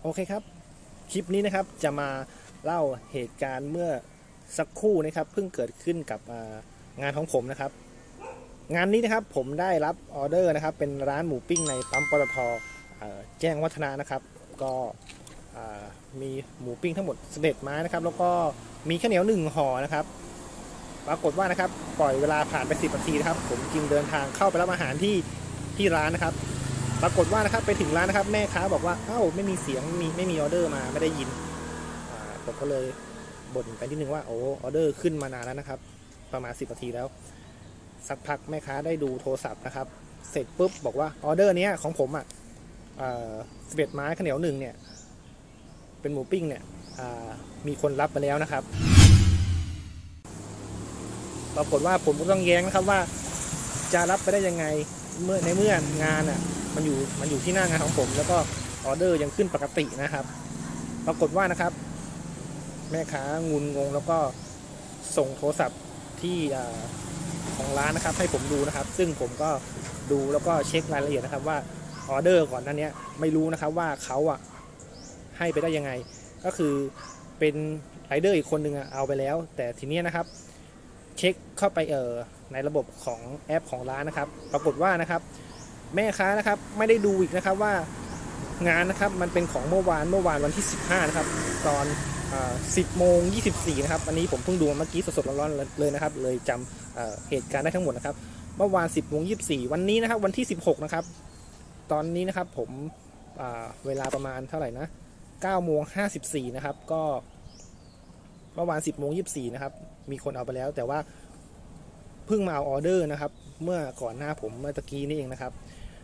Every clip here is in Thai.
โอเคครับคลิปนี้นะครับจะมาเล่าเหตุการณ์เมื่อสักครู่นะครับเพิ่งเกิดขึ้นกับงานของผมนะครับงานนี้นะครับผมได้รับออเดอร์นะครับเป็นร้านหมูปิ้งในปั๊มปตท.แจ้งวัฒนะนะครับก็มีหมูปิ้งทั้งหมด11 ไม้นะครับแล้วก็มีข้าวเหนียว1 ห่อนะครับปรากฏว่านะครับปล่อยเวลาผ่านไป10 นาทีนะครับผมจึงเดินทางเข้าไปรับอาหารที่ร้านนะครับปรากฏว่านะครับไปถึงร้านนะครับแม่ค้าบอกว่าไม่มีเสียงไม่มีออเดอร์มาไม่ได้ยินผมก็เลยบ่นไปนิดนึงว่าออเดอร์ขึ้นมานานแล้วนะครับประมาณ10 นาทีแล้วสักพักแม่ค้าได้ดูโทรศัพท์นะครับเสร็จปุ๊บบอกว่าออเดอร์นี้ของผม11 ไม้ข้าวเหนียว1เนี่ยเป็นหมูปิ้งเนี่ยมีคนรับไปแล้วนะครับปรากฏว่าผมก็ต้องแย้งนะครับว่าจะรับไปได้ยังไงในเมื่องานมันอยู่ที่หน้างานของผมแล้วก็ออเดอร์ยังขึ้นปกตินะครับปรากฏว่านะครับแม่ค้างงแล้วก็ส่งโทรศัพท์ที่ของร้านนะครับให้ผมดูนะครับซึ่งผมก็ดูแล้วก็เช็ครายละเอียดนะครับว่าออเดอร์ก่อนหน้านี้ไม่รู้นะครับว่าเขาให้ไปได้ยังไงก็คือเป็นไรเดอร์อีกคนหนึ่งเอาไปแล้วแต่ทีนี้นะครับเช็คเข้าไปในระบบของแอปของร้านนะครับปรากฏว่านะครับแม่ค้านะครับไม่ได้ดูอีกนะครับว่างานนะครับมันเป็นของเมื่อวานวันที่15นะครับตอน10:24นะครับอันนี้ผมเพิ่งดูเมื่อกี้สดๆร้อนๆเลยนะครับเลยจำเหตุการณ์ได้ทั้งหมดนะครับเมื่อวาน10:24วันนี้นะครับวันที่16นะครับตอนนี้นะครับผมเวลาประมาณเท่าไหร่นะ9:54นะครับก็เมื่อวาน10:24นะครับมีคนเอาไปแล้วแต่ว่าเพิ่งมาเอาออเดอร์นะครับเมื่อก่อนหน้าผมเมื่อตะกี้นี่เองนะครับ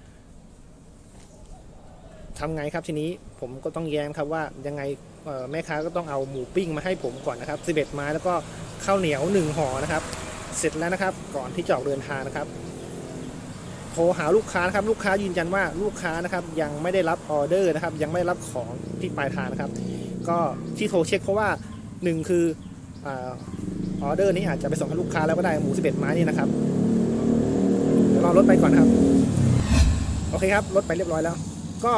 ทำไงครับทีนี้ผมก็ต้องแย้งครับว่ายังไงแม่ค้าก็ต้องเอาหมูปิ้งมาให้ผมก่อนนะครับ11 ไม้แล้วก็ข้าวเหนียว1 ห่อนะครับเสร็จแล้วนะครับก่อนที่จะออกเดินทางนะครับโทรหาลูกค้านะครับลูกค้ายืนยันว่าลูกค้านะครับยังไม่ได้รับออเดอร์นะครับยังไม่ได้รับของที่ปลายทางนะครับก็ที่โทรเช็คเพราะว่า1คือออเดอร์นี้อาจจะไปส่งให้ลูกค้าแล้วก็ได้หมู11 ไม้นี่นะครับเดี๋ยวรอรถไปก่อนนะครับโอเคครับรถไปเรียบร้อยแล้วก็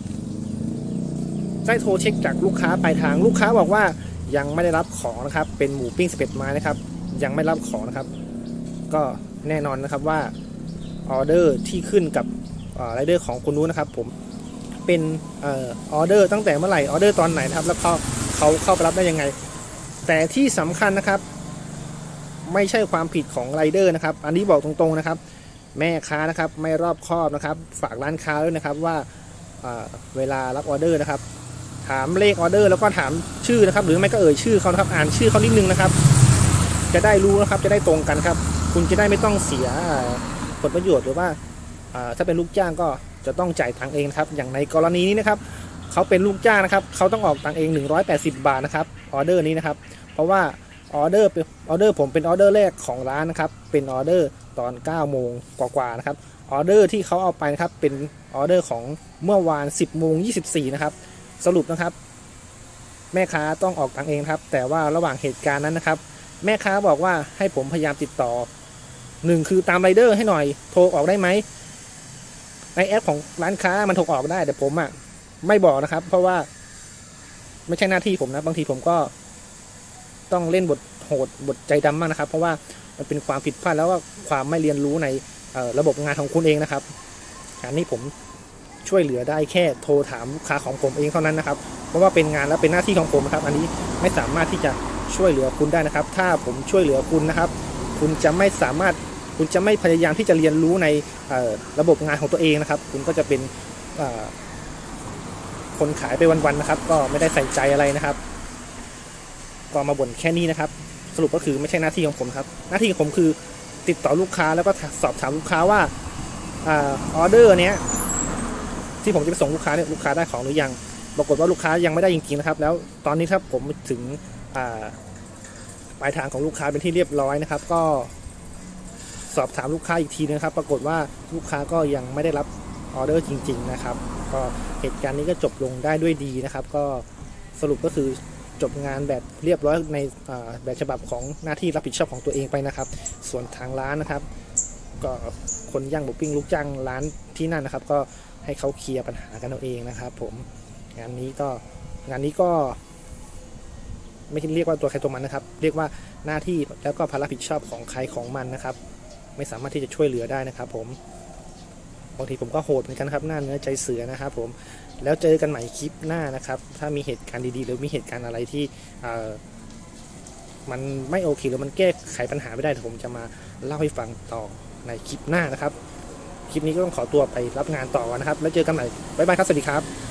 ได้โทรเช็คจากลูกค้าปลายทางลูกค้าบอกว่ายังไม่ได้รับของนะครับเป็นหมูปิ้ง11 ไม้นะครับยังไม่รับของนะครับก็แน่นอนนะครับว่าออเดอร์ที่ขึ้นกับไรเดอร์ของคนนู้นนะครับผมเป็นออเดอร์ตั้งแต่เมื่อไหร่ออเดอร์ตอนไหนนะครับแล้วเขาเข้าไปรับได้ยังไงแต่ที่สำคัญนะครับไม่ใช่ความผิดของไรเดอร์นะครับอันนี้บอกตรงๆนะครับแม่ค้านะครับไม่รอบคอบนะครับฝากร้านค้าด้วยนะครับว่าเวลารับออเดอร์นะครับถามเลขออเดอร์แล้วก็ถามชื่อนะครับหรือไม่ก็ชื่อเขานะครับอ่านชื่อเขานิดนึงนะครับจะได้รู้นะครับจะได้ตรงกันครับคุณจะได้ไม่ต้องเสียผลประโยชน์หรือว่าถ้าเป็นลูกจ้างก็จะต้องจ่ายตังค์เองครับอย่างในกรณีนี้นะครับเขาเป็นลูกจ้างนะครับเขาต้องออกตังค์เอง180 บาทนะครับออเดอร์นี้นะครับเพราะว่าออเดอร์ผมเป็นออเดอร์แรกของร้านนะครับเป็นออเดอร์ตอน9 โมงกว่าๆนะครับออเดอร์ที่เขาเอาไปนะครับเป็นออเดอร์ของเมื่อวาน10:24นะครับสรุปนะครับแม่ค้าต้องออกตังค์เองครับแต่ว่าระหว่างเหตุการณ์นั้นนะครับแม่ค้าบอกว่าให้ผมพยายามติดต่อ1คือตามไรเดอร์ให้หน่อยโทรออกได้ไหมในแอปของร้านค้ามันโทรออกได้แต่ผมไม่บอกนะครับเพราะว่าไม่ใช่หน้าที่ผมนะบางทีผมก็ต้องเล่นบทโหดบทใจดำมากนะครับเพราะว่ามันเป็นความผิดพลาดแล้วว่าความไม่เรียนรู้ในระบบงานของคุณเองนะครับอันนี้ผมช่วยเหลือได้แค่โทรถามลูกค้าของผมเองเท่านั้นนะครับเพราะว่าเป็นงานและเป็นหน้าที่ของผมนะครับอันนี้ไม่สามารถที่จะช่วยเหลือคุณได้นะครับถ้าผมช่วยเหลือคุณนะครับคุณจะไม่พยายามที่จะเรียนรู้ในระบบงานของตัวเองนะครับคุณก็จะเป็นคนขายไปวันๆนะครับก็ไม่ได้ใส่ใจอะไรนะครับก็มาบ่นแค่นี้นะครับสรุปก็คือไม่ใช่หน้าที่ของผมครับหน้าที่ของผมคือติดต่อลูกค้าแล้วก็สอบถามลูกค้าว่าออเดอร์เนี้ยที่ผมจะไปส่งลูกค้าเนี่ยลูกค้าได้ของหรือยังปรากฏว่าลูกค้ายังไม่ได้จริงๆนะครับแล้วตอนนี้ครับผมถึงปลายทางของลูกค้าเป็นที่เรียบร้อยนะครับก็สอบถามลูกค้าอีกทีนะครับปรากฏว่าลูกค้าก็ยังไม่ได้รับออเดอร์จริงๆนะครับก็เหตุการณ์นี้ก็จบลงได้ด้วยดีนะครับก็สรุปก็คือจบงานแบบเรียบร้อยในแบบฉบับของหน้าที่รับผิดชอบของตัวเองไปนะครับส่วนทางร้านนะครับก็คนย่างหมูปิ้งลูกจ้างร้านที่นั่นนะครับก็ให้เขาเคลียร์ปัญหากันเอาเองนะครับผมงานนี้ก็ไม่เรียกว่าตัวใครตัวมันนะครับเรียกว่าหน้าที่แล้วก็ภาระผิดชอบของใครของมันนะครับไม่สามารถที่จะช่วยเหลือได้นะครับผมบางทีผมก็โหดเหมือนกันครับหน้าเนื้อใจเสือนะครับผมแล้วเจอกันใหม่คลิปหน้านะครับถ้ามีเหตุการณ์ดีๆหรือมีเหตุการณ์อะไรที่มันไม่โอเคหรือมันแก้ไขปัญหาไม่ได้ผมจะมาเล่าให้ฟังต่อในคลิปหน้านะครับคลิปนี้ก็ต้องขอตัวไปรับงานต่อนะครับแล้วเจอกันใหม่บ๊ายบายครับสวัสดีครับ